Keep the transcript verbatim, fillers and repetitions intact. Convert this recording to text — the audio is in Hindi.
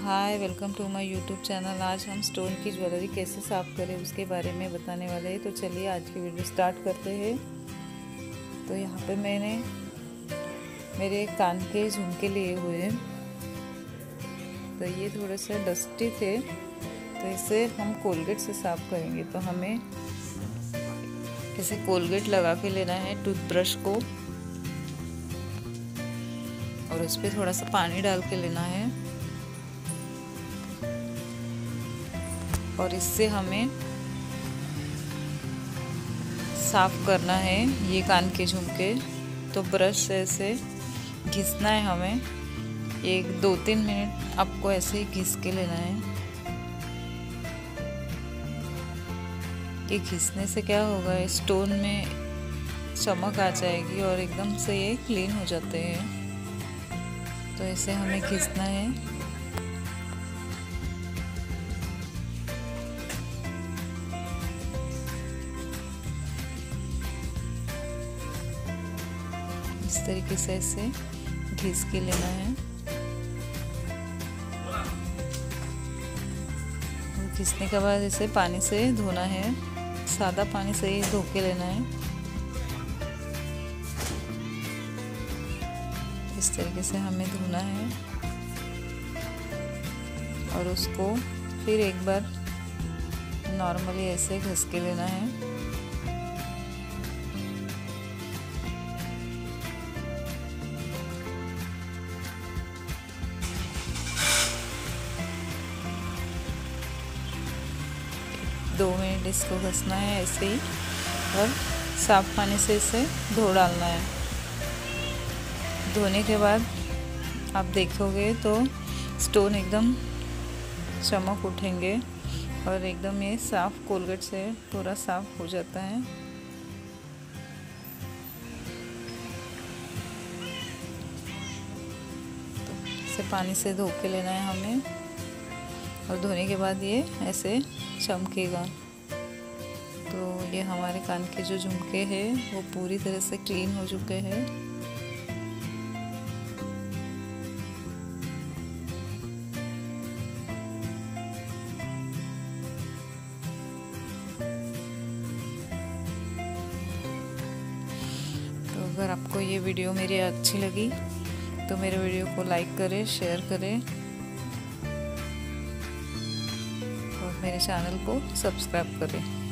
Hi, welcome to my YouTube channel. आज हम स्टोन की ज्वेलरी कैसे साफ़ करें उसके बारे में बताने वाले हैं। तो चलिए आज की वीडियो स्टार्ट करते हैं। तो यहाँ पे मैंने मेरे कान के झुमके लिए हुए हैं। तो ये थोड़े से डस्टी थे, तो इसे हम कोलगेट से साफ़ करेंगे। तो हमें इसे कोलगेट लगा के लेना है टूथब्रश को, और उस पर थोड़ा सा पानी डाल के लेना है। और इससे हमें साफ करना है ये कान के झुमके। तो ब्रश से ऐसे घिसना है हमें, एक दो तीन मिनट आपको ऐसे ही घिस के लेना है। ये घिसने से क्या होगा, स्टोन में चमक आ जाएगी और एकदम से ये क्लीन हो जाते हैं। तो ऐसे हमें घिसना है। इस तरीके से ऐसे घिस के लेना है। और घिसने के बाद इसे पानी से धोना है, सादा पानी से ही धो के लेना है। इस तरीके से हमें धोना है और उसको फिर एक बार नॉर्मली ऐसे घिस के लेना है। दो मिनट इसको घसना है ऐसे ही, और साफ पानी से इसे धो डालना है। धोने के बाद आप देखोगे तो स्टोन एकदम चमक उठेंगे और एकदम ये साफ कोलगेट से पूरा साफ हो जाता है। तो इसे पानी से धो के लेना है हमें, और धोने के बाद ये ऐसे चमकेगा। तो ये हमारे कान के जो झुमके हैं वो पूरी तरह से क्लीन हो चुके हैं। तो अगर आपको ये वीडियो मेरी अच्छी लगी तो मेरे वीडियो को लाइक करें, शेयर करें और मेरे चैनल को सब्सक्राइब करें।